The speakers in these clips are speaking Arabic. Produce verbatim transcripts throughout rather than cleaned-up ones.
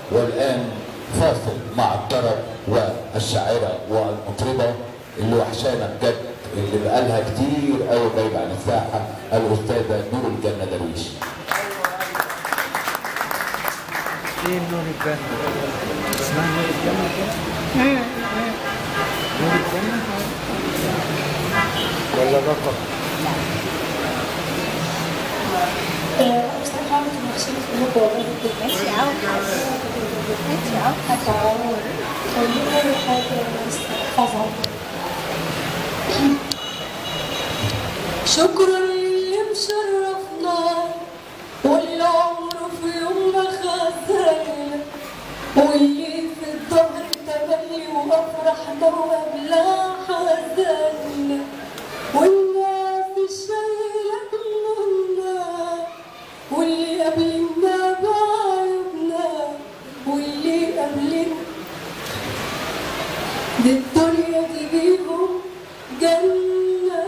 والآن فاصل مع الطرب والشاعرة والمطربة اللي وحشانا بجد، اللي بقالها كتير قوي غايبة عن الساحة، الأستاذة نور الجنة درويش. ايه نور الجنة؟ اسمها نور الجنة كده؟ نور الجنة؟ ولا رقم؟ أستاذ محمد المحسن في الموضوع ده ماشي عاوز ماشي عاوز حاجة خلينا حاجة فظع. شكرا للي مشرفنا واللي عمره في يوم ما خذلنا، واللي في الظهر تملي وافرحنا وقبلها حزننا، والناس الشايله همومنا، واللي قبلنا بعيوبنا، واللي قبلنا دي الدنيا دي بيهم جنة.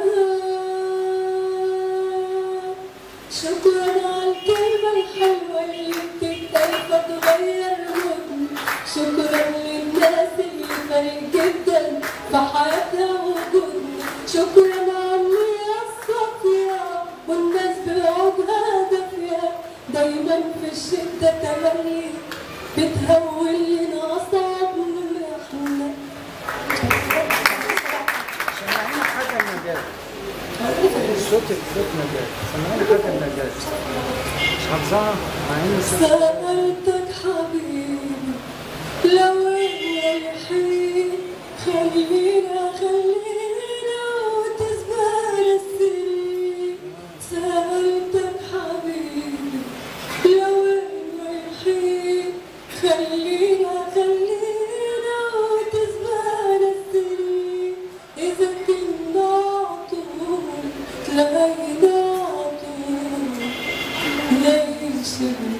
شكرا على الكلمة الحلوة اللي بتتقال فتغير مودنا، شكرا للناس اللي فارق جدا في حياتها وجودنا، شكرا على النية الصافية والناس بوجهها دافية، دايما في الشدة تملي بتهون لنا أصعبنا احنا. سمعينا حاجة النجاة. الصوت الصوت نجاة، سمعينا حاجة النجاة. مش حافظاها مع إن سألتك حبيبي لو رايحين خلينا خلينا وتزبال السنين، سألتك حبيبي لو رايحين خلينا خلينا وتزبال السنين، إذا كنا عطول تلاقينا عطول ليش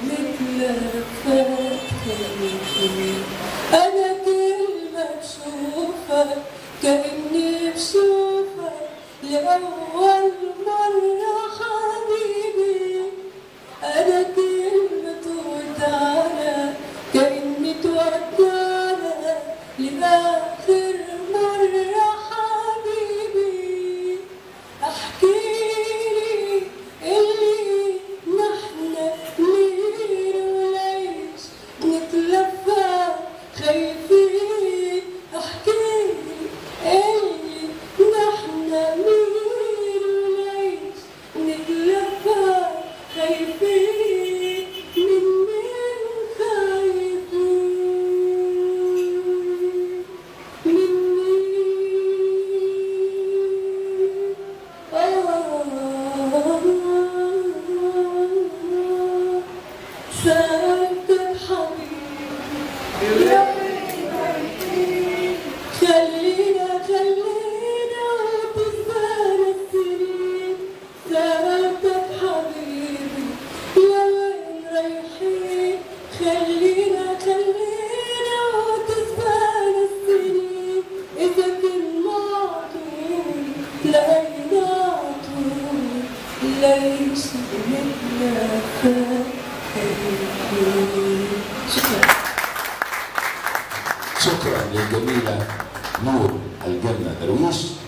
بنتلفت كلمتين، أنا كل ما بشوفك كأني بشوفك لأول مرة حبيبي، أنا كلمة ودعنا كأني تودعنا لآخر مرة حبيبي، احكيلي اللي نحن مين وليش نتلفى خايفين، احكيلي اللي نحن مين وليش نتلفى خايفين، من مين خايفين، من مين. سألتك حبيبي يا خلينا خلينا وتزال السنين، سألتك حبيبي يا وين رايحين خلينا خلينا وتزال السنين، إذا كنا عطول تلاقينا عطول ليش بنتلفى. شكرا. شكرا للجميلة نور الجنة درويش.